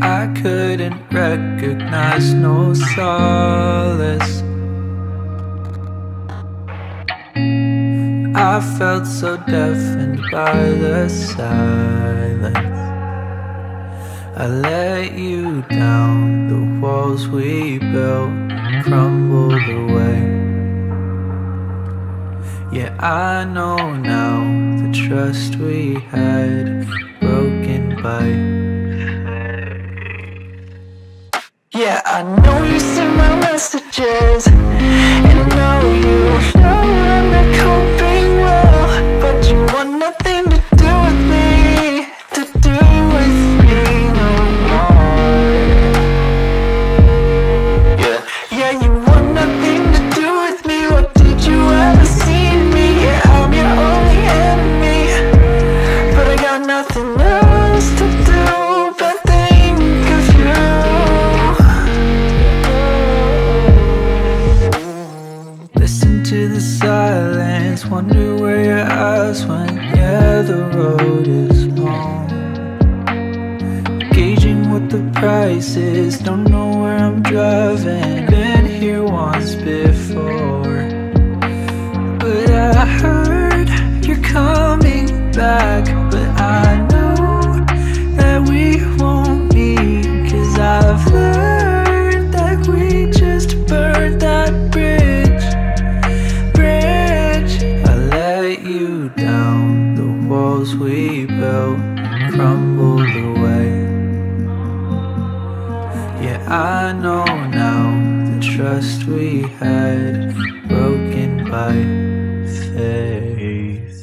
I couldn't recognize no solace. I felt so deafened by the silence. I let you down, the walls we built crumbled away. Yeah, I know now the trust we had broken by fate. Yeah, I know you sent my messages, and I know I'm not coping well, but you want nothing to do with me, no more. Yeah, you want nothing to do with me. What did you ever see in me? Yeah, I'm your only enemy, but I got nothing else to do but think of you. Listen to the silence, wonder where your eyes went. Yeah, the road is long, gauging what the price is, don't know where I'm driving. Been here once before, but I heard you're coming back. But I know that we won't meet, 'cause I've learned that we just burned that bridge. I let you down, the walls we built crumbled away. Yeah, I know now the trust we had broken by faith.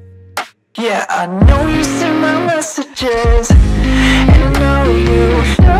Yeah, I know you sent my messages, and I know you